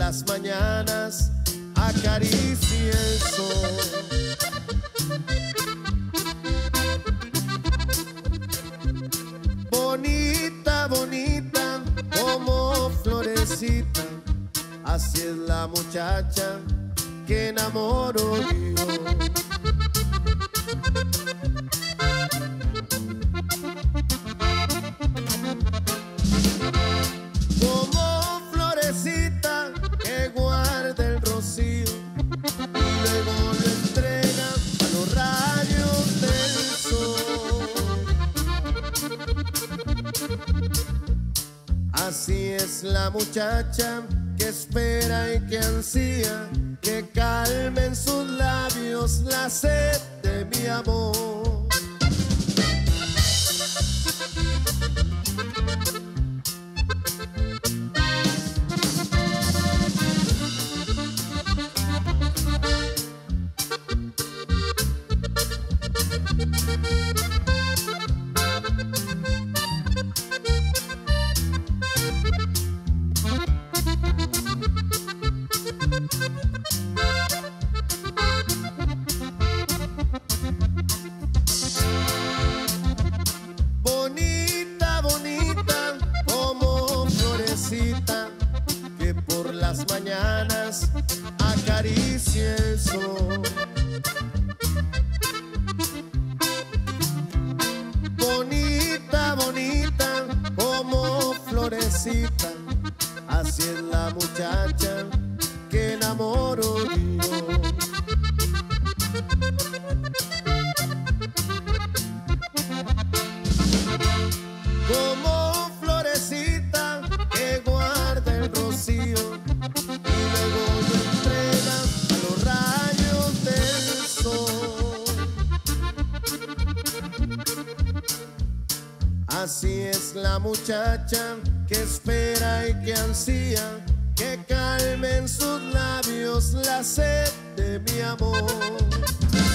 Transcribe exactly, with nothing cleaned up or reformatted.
las mañanas acaricie el sol. Bonita, bonita, como florecita, así es la muchacha que enamoro yo. Como florecita que guarda el rocío y luego lo entrega a los rayos del sol. Así es la muchacha que espera y que ansía que calmen sus labios la sed de mi amor. Bonita, bonita, como florecita que por las mañanas acaricia el sol. Bonita, bonita, como florecita, así es la muchacha que enamoro yo. Como florecita que guarda el rocío y luego lo entrega a los rayos del sol. Así es la muchacha que espera y que ansía que calmen sus labios la sed de mi amor.